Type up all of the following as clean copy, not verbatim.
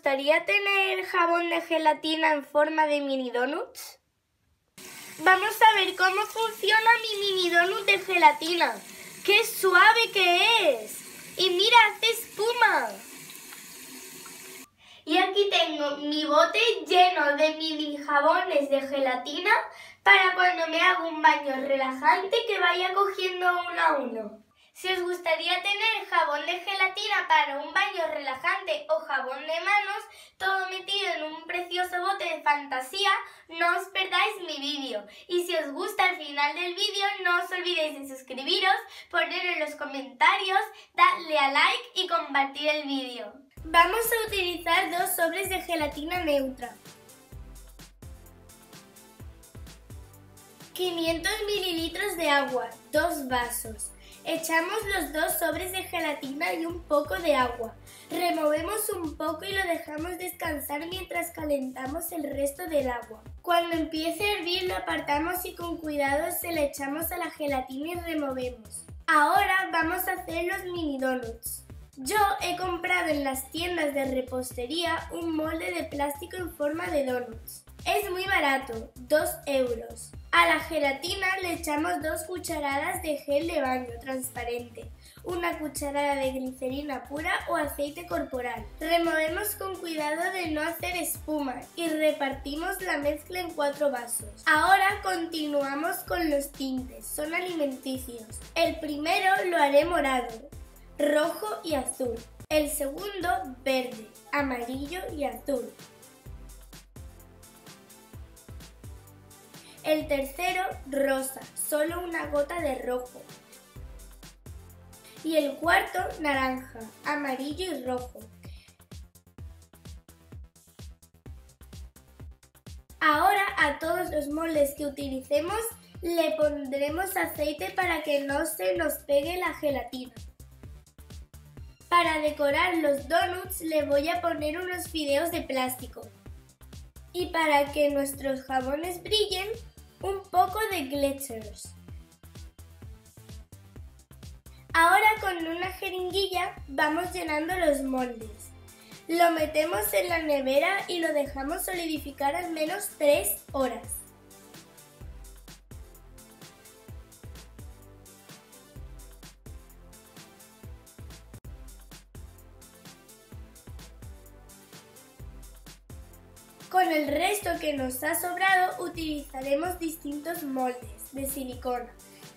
gustaría tener jabón de gelatina en forma de mini donuts? Vamos a ver cómo funciona mi mini donut de gelatina. ¡Qué suave que es! Y mira, hace espuma. Y aquí tengo mi bote lleno de mini jabones de gelatina para cuando me hago un baño relajante que vaya cogiendo uno a uno. Si os gustaría tener jabón de gelatina para un baño relajante o jabón de manos, todo metido en un precioso bote de fantasía, no os perdáis mi vídeo. Y si os gusta el final del vídeo, no os olvidéis de suscribiros, poner en los comentarios, darle a like y compartir el vídeo. Vamos a utilizar 2 sobres de gelatina neutra, 500 mililitros de agua, 2 vasos. Echamos los 2 sobres de gelatina y un poco de agua. Removemos un poco y lo dejamos descansar mientras calentamos el resto del agua. Cuando empiece a hervir lo apartamos y con cuidado se la echamos a la gelatina y removemos. Ahora vamos a hacer los mini donuts. Yo he comprado en las tiendas de repostería un molde de plástico en forma de donuts. Es muy barato, 2 euros. A la gelatina le echamos 2 cucharadas de gel de baño transparente, 1 cucharada de glicerina pura o aceite corporal. Removemos con cuidado de no hacer espuma y repartimos la mezcla en 4 vasos. Ahora continuamos con los tintes, son alimenticios. El primero lo haré morado, rojo y azul. El segundo verde, amarillo y azul. El tercero, rosa, solo una gota de rojo. Y el cuarto, naranja, amarillo y rojo. Ahora a todos los moldes que utilicemos le pondremos aceite para que no se nos pegue la gelatina. Para decorar los donuts le voy a poner unos fideos de plástico. Y para que nuestros jabones brillen, un poco de glitters. Ahora con una jeringuilla vamos llenando los moldes. Lo metemos en la nevera y lo dejamos solidificar al menos 3 horas. Con el resto que nos ha sobrado utilizaremos distintos moldes de silicona.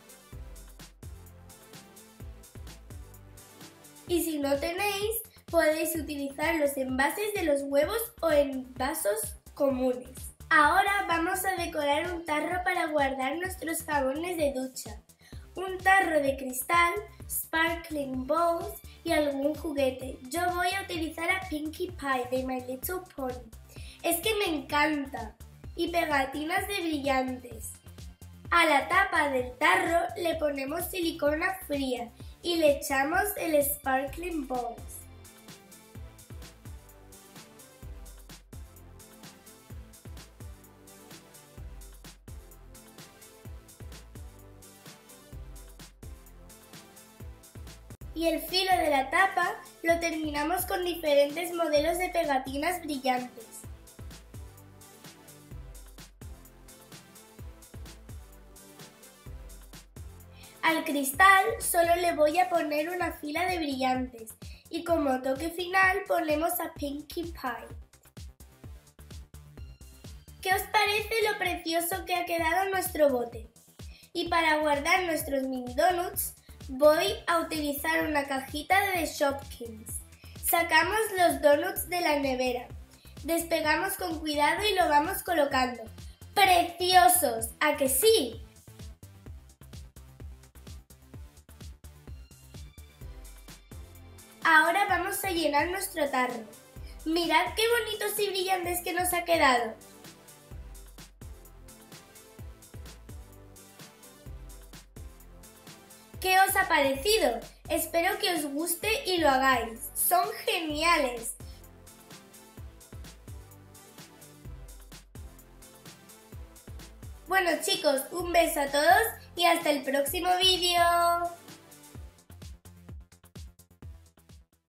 Y si no tenéis, podéis utilizar los envases de los huevos o en vasos comunes. Ahora vamos a decorar un tarro para guardar nuestros jabones de ducha. Un tarro de cristal, sparkling bowls y algún juguete. Yo voy a utilizar a Pinkie Pie de My Little Pony. Es que me encanta. Y pegatinas de brillantes. A la tapa del tarro le ponemos silicona fría y le echamos el Sparkling Balls. Y el filo de la tapa lo terminamos con diferentes modelos de pegatinas brillantes. Al cristal solo le voy a poner una fila de brillantes y como toque final ponemos a Pinkie Pie. ¿Qué os parece lo precioso que ha quedado nuestro bote? Y para guardar nuestros mini donuts voy a utilizar una cajita de The Shopkins. Sacamos los donuts de la nevera, despegamos con cuidado y lo vamos colocando. ¡Preciosos! ¿A que sí? Ahora vamos a llenar nuestro tarro. Mirad qué bonitos y brillantes que nos ha quedado. ¿Qué os ha parecido? Espero que os guste y lo hagáis. ¡Son geniales! Bueno chicos, un beso a todos y hasta el próximo vídeo.